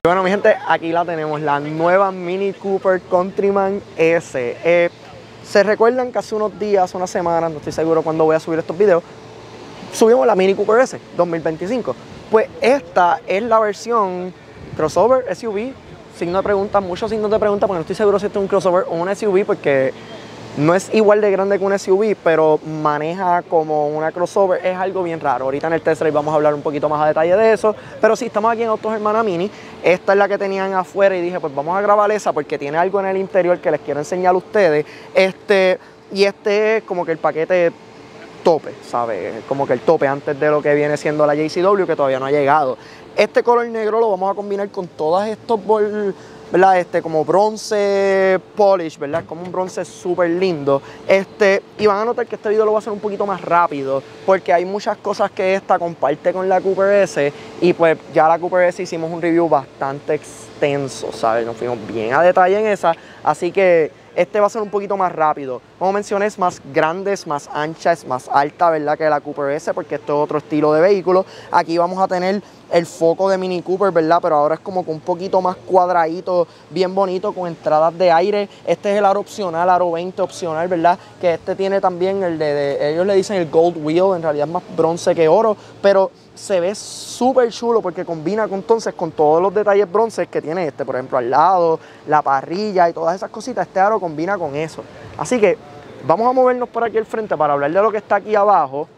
Bueno, mi gente, aquí la tenemos, la nueva Mini Cooper Countryman S. Se recuerdan que hace unos días, unas semanas, no estoy seguro cuándo voy a subir estos videos, subimos la Mini Cooper S 2025. Pues esta es la versión crossover SUV. Signo de pregunta, muchos signos de pregunta, porque no estoy seguro si esto es un crossover o un SUV, porque no es igual de grande que un SUV, pero maneja como una crossover. Es algo bien raro. Ahorita en el test drive vamos a hablar un poquito más a detalle de eso. Pero sí, estamos aquí en Autos Hermana Mini. Esta es la que tenían afuera y dije, pues vamos a grabar esa porque tiene algo en el interior que les quiero enseñar a ustedes. Y este es como que el paquete tope, ¿sabes? Como que el tope antes de lo que viene siendo la JCW, que todavía no ha llegado. Este color negro lo vamos a combinar con todos estos ¿verdad? Como bronce polish, ¿verdad? Como un bronce súper lindo. Y van a notar que este video lo voy a hacer un poquito más rápido, porque hay muchas cosas que esta comparte con la Cooper S, y pues ya la Cooper S hicimos un review bastante extenso, ¿sabes? Nos fuimos bien a detalle en esa, así que este va a ser un poquito más rápido. Como mencioné, es más grande, es más ancha, es más alta, ¿verdad? Que la Cooper S, porque esto es otro estilo de vehículo. Aquí vamos a tener el foco de Mini Cooper, ¿verdad? Pero ahora es como que un poquito más cuadradito, bien bonito, con entradas de aire. Este es el aro opcional, aro 20 opcional, ¿verdad? Que este tiene también el ellos le dicen el Gold Wheel, en realidad es más bronce que oro, pero se ve súper chulo porque combina entonces con todos los detalles bronces que tiene por ejemplo, al lado, la parrilla y todas esas cositas. Este aro combina con eso. Así que vamos a movernos por aquí al frente para hablar de lo que está aquí abajo.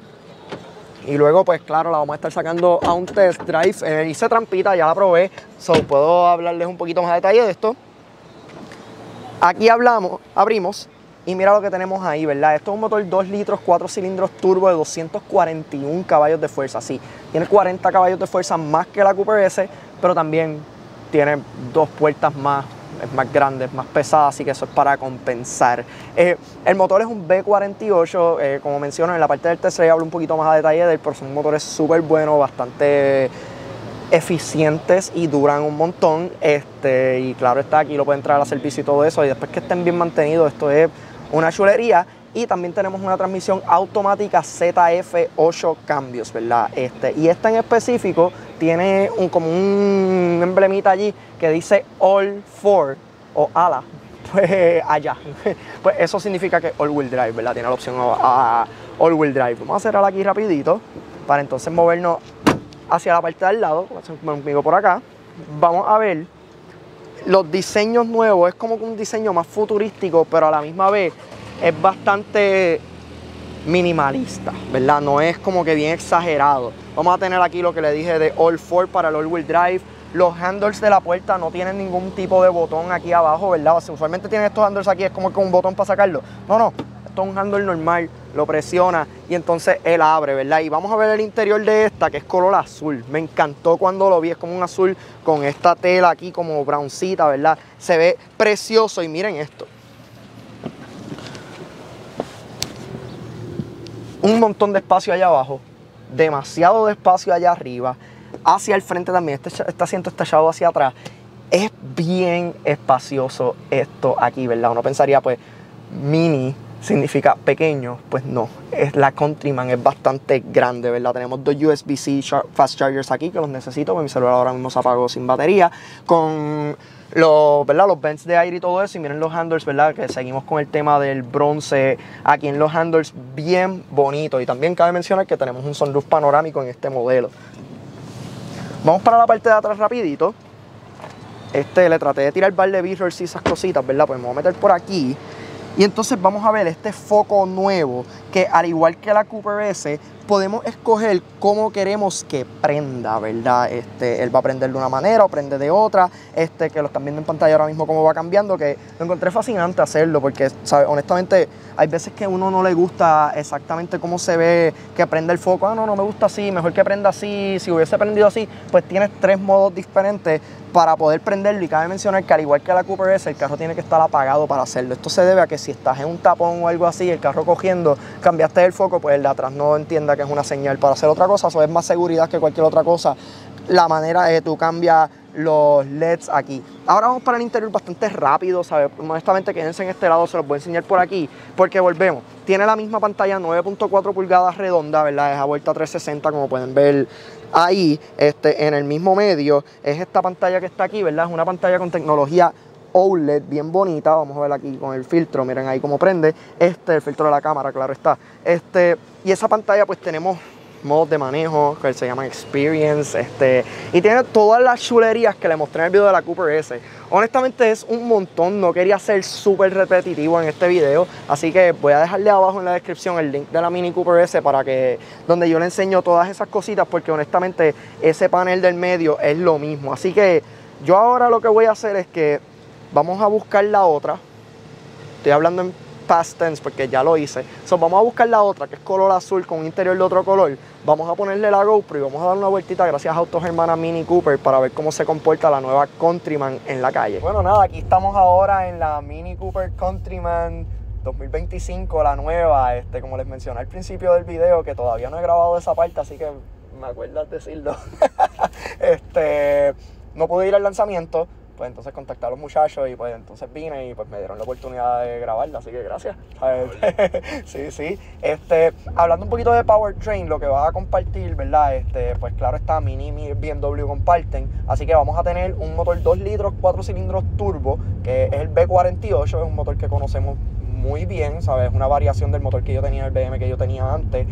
Y luego, pues claro, la vamos a estar sacando a un test drive. Hice trampita, ya la probé, puedo hablarles un poquito más a detalle de esto. Aquí abrimos y mira lo que tenemos ahí, ¿verdad? Esto es un motor 2 litros, 4 cilindros turbo de 241 caballos de fuerza. Sí, tiene 40 caballos de fuerza más que la Cooper S, pero también tiene 2 puertas más. Es más grande, es más pesada, así que eso es para compensar. El motor es un V48, como menciono en la parte del test drive hablo un poquito más a detalle de él, pero son motores súper buenos, bastante eficientes y duran un montón. Y claro está, aquí lo pueden traer al servicio y todo eso, y después que estén bien mantenidos, esto es una chulería. Y también tenemos una transmisión automática ZF8 cambios, ¿verdad? Y esta en específico tiene como un emblemita allí que dice All 4 o ALA, pues allá. Pues eso significa que All Wheel Drive, ¿verdad? Tiene la opción a All Wheel Drive. Vamos a cerrar aquí rapidito para entonces movernos hacia la parte de al lado. Conmigo por acá. Vamos a ver los diseños nuevos. Es como que un diseño más futurístico, pero a la misma vez es bastante minimalista, ¿verdad? No es como que bien exagerado. Vamos a tener aquí lo que le dije de All 4 para el All Wheel Drive. Los handles de la puerta no tienen ningún tipo de botón aquí abajo, ¿verdad? O sea, usualmente tienen estos handles aquí, es como que un botón para sacarlo. No, esto es un handle normal, lo presiona y entonces él abre, ¿verdad? Y vamos a ver el interior de esta, que es color azul. Me encantó cuando lo vi, es como un azul con esta tela aquí como browncita, ¿verdad? Se ve precioso y miren esto. Un montón de espacio allá abajo, demasiado de espacio allá arriba, hacia el frente también, este asiento está echado hacia atrás. Es bien espacioso esto aquí, ¿verdad? Uno pensaría, pues, mini significa pequeño, pues no, la Countryman es bastante grande, ¿verdad? Tenemos 2 USB-C fast chargers aquí, que los necesito, porque mi celular ahora mismo se apagó sin batería, con ¿verdad? Los vents de aire y todo eso. Y miren los handles, ¿verdad? Que seguimos con el tema del bronce aquí en los handles, bien bonito. Y también cabe mencionar que tenemos un sunroof panorámico en este modelo. Vamos para la parte de atrás rapidito. Le traté de tirar bar de mirrors y esas cositas, ¿verdad? Pues me voy a meter por aquí. Y entonces vamos a ver este foco nuevo, que al igual que la Cooper S, podemos escoger cómo queremos que prenda, ¿verdad? Él va a prender de una manera o prende de otra. Que lo están viendo en pantalla ahora mismo cómo va cambiando, que lo encontré fascinante hacerlo, porque, ¿sabes? Honestamente, hay veces que a uno no le gusta exactamente cómo se ve que prende el foco. Ah, no me gusta así, mejor que prenda así. Si hubiese prendido así, pues tienes 3 modos diferentes para poder prenderlo. Y cabe mencionar que al igual que la Cooper S, el carro tiene que estar apagado para hacerlo. Esto se debe a que si estás en un tapón o algo así, el carro cogiendo, cambiaste el foco, pues el de atrás no entienda que es una señal para hacer otra cosa. Eso es más seguridad que cualquier otra cosa, la manera de tú cambias los LEDs aquí. Ahora vamos para el interior bastante rápido, ¿sabes? Honestamente, quédense en este lado, se los voy a enseñar por aquí, porque volvemos. Tiene la misma pantalla 9.4 pulgadas redonda, ¿verdad? Es a vuelta 360, como pueden ver ahí, en el mismo medio, es esta pantalla que está aquí, ¿verdad? Es una pantalla con tecnología OLED bien bonita. Vamos a ver aquí con el filtro, miren ahí cómo prende. El filtro de la cámara, claro está. Y esa pantalla pues tenemos modos de manejo que se llaman Experience, y tiene todas las chulerías que le mostré en el video de la Cooper S. Honestamente es un montón, no quería ser súper repetitivo en este video, así que voy a dejarle abajo en la descripción el link de la Mini Cooper S para que, donde yo le enseño todas esas cositas, porque honestamente ese panel del medio es lo mismo. Así que yo ahora lo que voy a hacer es que vamos a buscar la otra. Estoy hablando en past tense porque ya lo hice. Vamos a buscar la otra, que es color azul con un interior de otro color. Vamos a ponerle la GoPro y vamos a dar una vueltita gracias a Autos Hermanas Mini Cooper para ver cómo se comporta la nueva Countryman en la calle. Bueno, nada, aquí estamos ahora en la Mini Cooper Countryman 2025, la nueva. Como les mencioné al principio del video, que todavía no he grabado esa parte, así que me acuerdas decirlo. No pude ir al lanzamiento. Pues entonces contacté a los muchachos y pues entonces vine y pues me dieron la oportunidad de grabarla, así que gracias. Sí. Hablando un poquito de powertrain, lo que vas a compartir, ¿verdad? Pues claro está, Mini y BMW comparten, así que vamos a tener un motor 2 litros, 4 cilindros turbo, que es el B48, es un motor que conocemos muy bien, ¿sabes? Es una variación del motor que yo tenía, el BM que yo tenía antes.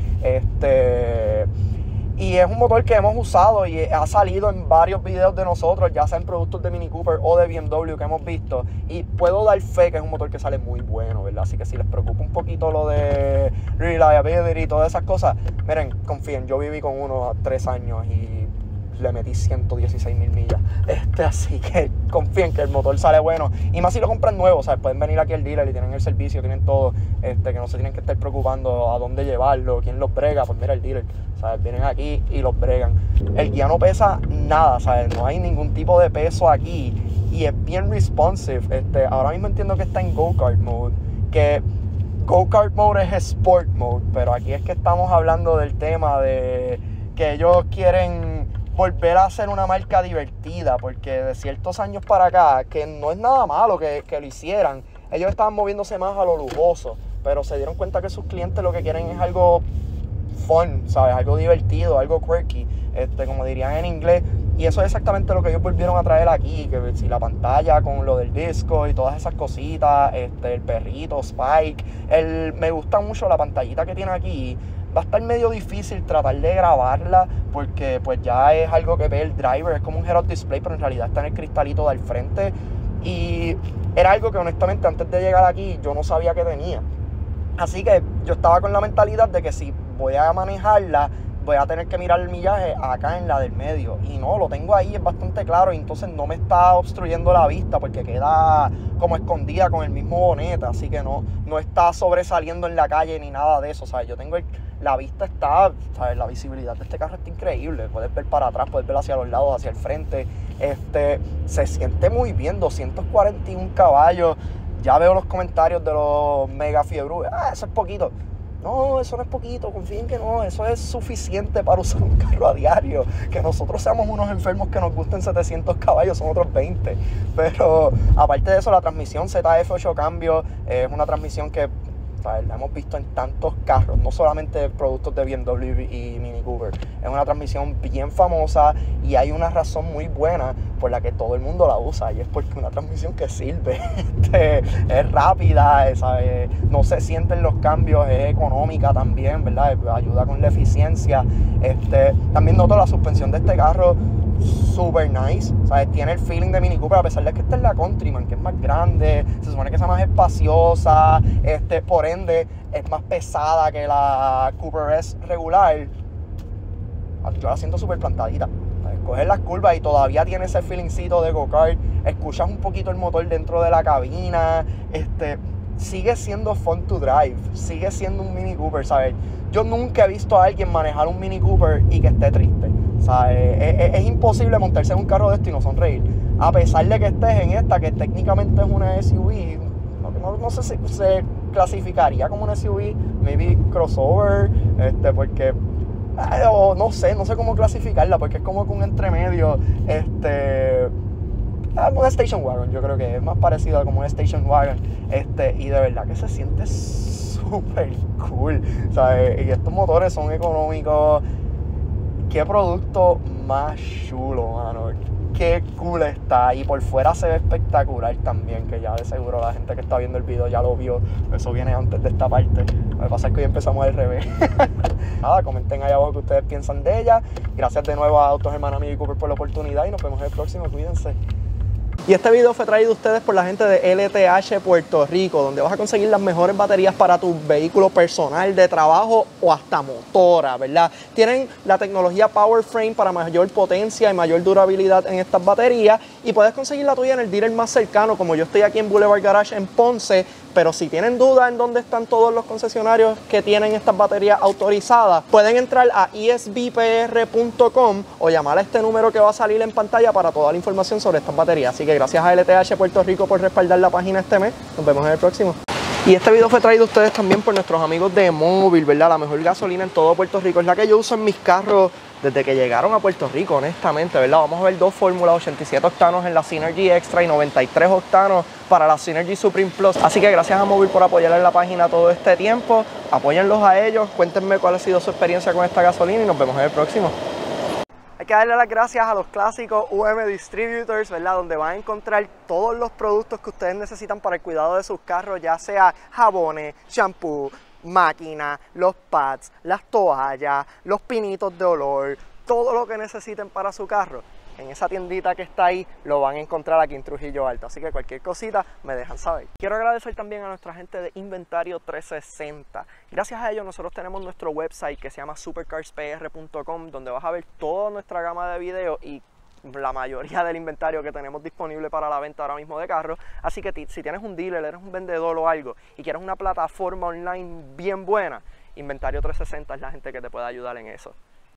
Y es un motor que hemos usado y ha salido en varios videos de nosotros, ya sea en productos de Mini Cooper o de BMW que hemos visto. Y puedo dar fe que es un motor que sale muy bueno, ¿verdad? Así que si les preocupa un poquito lo de reliability y todas esas cosas, miren, confíen, yo viví con uno a 3 años y le metí 116,000 millas. Así que confíen que el motor sale bueno. Y más si lo compran nuevo, ¿sabes? Pueden venir aquí al dealer y tienen el servicio, tienen todo, que no se tienen que estar preocupando a dónde llevarlo, quién los brega. Pues mira el dealer, ¿sabes? Vienen aquí y los bregan. El guía no pesa nada, ¿sabes? No hay ningún tipo de peso aquí y es bien responsive. Ahora mismo entiendo que está en Go-Kart Mode, que Go-Kart Mode es Sport Mode, pero aquí es que estamos hablando del tema de que ellos quieren volver a ser una marca divertida, porque de ciertos años para acá, que no es nada malo que lo hicieran, ellos estaban moviéndose más a lo lujoso, pero se dieron cuenta que sus clientes lo que quieren es algo fun, ¿sabes? Algo divertido, algo quirky, como dirían en inglés, y eso es exactamente lo que ellos volvieron a traer aquí, que si la pantalla con lo del disco y todas esas cositas, el perrito, Spike, me gusta mucho la pantallita que tiene aquí. Va a estar medio difícil tratar de grabarla porque pues ya es algo que ve el driver, es como un head-up display, pero en realidad está en el cristalito del frente y era algo que honestamente antes de llegar aquí yo no sabía que tenía. Así que yo estaba con la mentalidad de que si voy a manejarla voy a tener que mirar el millaje acá en la del medio, y no, lo tengo ahí, es bastante claro, y entonces no me está obstruyendo la vista porque queda como escondida con el mismo bonete, así que no está sobresaliendo en la calle ni nada de eso, ¿sabes? Yo tengo la vista está, ¿sabes? La visibilidad de este carro está increíble, puedes ver para atrás, puedes ver hacia los lados, hacia el frente, se siente muy bien, 241 caballos, ya veo los comentarios de los mega fiebrudos, eso es poquito. No, eso no es poquito, confíen que no, eso es suficiente para usar un carro a diario. Que nosotros seamos unos enfermos que nos gusten 700 caballos son otros 20. Pero aparte de eso, la transmisión ZF 8 cambios es una transmisión que, ¿sabes? La hemos visto en tantos carros, no solamente productos de BMW y Mini Cooper. Es una transmisión bien famosa y hay una razón muy buena por la que todo el mundo la usa, y es porque es una transmisión que sirve. Es rápida, ¿sabes? No se sienten los cambios, es económica también, ¿verdad? Ayuda con la eficiencia. También noto la suspensión de este carro super nice, ¿sabes? Tiene el feeling de Mini Cooper, a pesar de que esta es la Countryman, que es más grande, se supone que sea más espaciosa, por ende es más pesada que la Cooper S regular. Yo la siento súper plantadita, ¿sabes? Coges las curvas y todavía tiene ese feelingcito de go-kart, escuchas un poquito el motor dentro de la cabina, sigue siendo fun to drive, sigue siendo un Mini Cooper, ¿sabes? Yo nunca he visto a alguien manejar un Mini Cooper y que esté triste, ¿sabes? Es imposible montarse en un carro de esto y no sonreír, a pesar de que estés en esta, que técnicamente es una SUV, no sé si se clasificaría como una SUV, maybe crossover, porque... no sé cómo clasificarla, porque es como que un entremedio, una station wagon, yo creo que es más parecido a como una station wagon, y de verdad que se siente súper cool, ¿sabes? Y estos motores son económicos, qué producto más chulo, mano. Qué cool está. Y por fuera se ve espectacular también, que ya de seguro la gente que está viendo el video ya lo vio. Eso viene antes de esta parte. Lo que pasa es que hoy empezamos al revés. Nada, comenten ahí abajo qué ustedes piensan de ella. Gracias de nuevo a Autos Hermanos Mini Cooper por la oportunidad y nos vemos en el próximo. Cuídense. Y este video fue traído a ustedes por la gente de LTH Puerto Rico, donde vas a conseguir las mejores baterías para tu vehículo personal, de trabajo o hasta motora, ¿verdad? Tienen la tecnología PowerFrame para mayor potencia y mayor durabilidad en estas baterías y puedes conseguir la tuya en el dealer más cercano, como yo estoy aquí en Boulevard Garage en Ponce. Pero si tienen duda en dónde están todos los concesionarios que tienen estas baterías autorizadas, pueden entrar a esbpr.com o llamar a este número que va a salir en pantalla para toda la información sobre estas baterías. Así que gracias a LTH Puerto Rico por respaldar la página este mes. Nos vemos en el próximo. Y este video fue traído a ustedes también por nuestros amigos de Móvil, ¿verdad? La mejor gasolina en todo Puerto Rico. Es la que yo uso en mis carros desde que llegaron a Puerto Rico, honestamente, ¿verdad? Vamos a ver dos fórmulas, 87 octanos en la Synergy Extra y 93 octanos para la Synergy Supreme Plus. Así que gracias a Móvil por apoyar en la página todo este tiempo. Apóyenlos a ellos, cuéntenme cuál ha sido su experiencia con esta gasolina y nos vemos en el próximo. Hay que darle las gracias a los clásicos UM Distributors, ¿verdad? Donde van a encontrar todos los productos que ustedes necesitan para el cuidado de sus carros, ya sea jabones, shampoo, máquina, los pads, las toallas, los pinitos de olor, todo lo que necesiten para su carro. En esa tiendita que está ahí lo van a encontrar aquí en Trujillo Alto, así que cualquier cosita me dejan saber. Quiero agradecer también a nuestra gente de Inventario 360. Gracias a ellos nosotros tenemos nuestro website que se llama supercarspr.com, donde vas a ver toda nuestra gama de videos y la mayoría del inventario que tenemos disponible para la venta ahora mismo de carros. Así que si tienes un dealer, eres un vendedor o algo y quieres una plataforma online bien buena, Inventario 360 es la gente que te puede ayudar en eso.